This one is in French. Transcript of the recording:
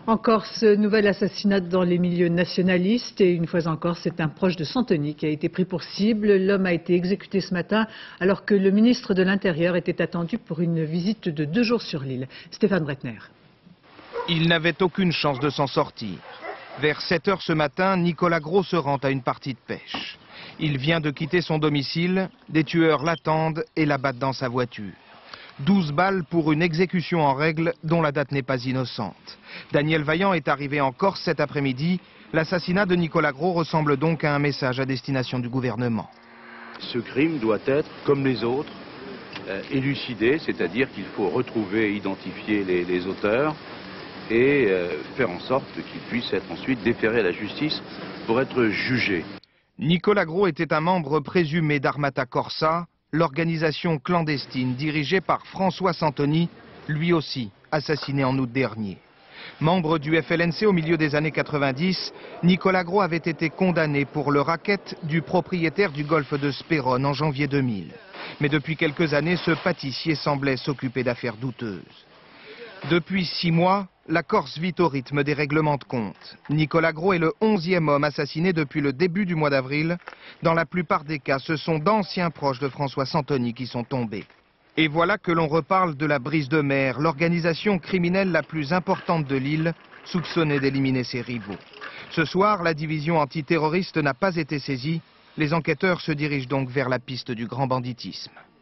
En Corse, nouvel assassinat dans les milieux nationalistes et une fois encore, c'est un proche de Santoni qui a été pris pour cible. L'homme a été exécuté ce matin alors que le ministre de l'Intérieur était attendu pour une visite de 2 jours sur l'île. Stéphane Bretner. Il n'avait aucune chance de s'en sortir. Vers 7 h ce matin, Nicolas Gros se rend à une partie de pêche. Il vient de quitter son domicile, des tueurs l'attendent et l'abattent dans sa voiture. 12 balles pour une exécution en règle dont la date n'est pas innocente. Daniel Vaillant est arrivé en Corse cet après-midi. L'assassinat de Nicolas Gros ressemble donc à un message à destination du gouvernement. Ce crime doit être, comme les autres, élucidé, c'est-à-dire qu'il faut retrouver et identifier les auteurs et faire en sorte qu'ils puissent être ensuite déférés à la justice pour être jugés. Nicolas Gros était un membre présumé d'Armata Corsa, l'organisation clandestine dirigée par François Santoni, lui aussi assassiné en août dernier. Membre du FLNC au milieu des années 90, Nicolas Gros avait été condamné pour le racket du propriétaire du golfe de Spérone en janvier 2000. Mais depuis quelques années, ce pâtissier semblait s'occuper d'affaires douteuses. Depuis 6 mois, la Corse vit au rythme des règlements de compte. Nicolas Gros est le 11e homme assassiné depuis le début du mois d'avril. Dans la plupart des cas, ce sont d'anciens proches de François Santoni qui sont tombés. Et voilà que l'on reparle de la Brise de Mer, l'organisation criminelle la plus importante de l'île, soupçonnée d'éliminer ses rivaux. Ce soir, la division antiterroriste n'a pas été saisie. Les enquêteurs se dirigent donc vers la piste du grand banditisme.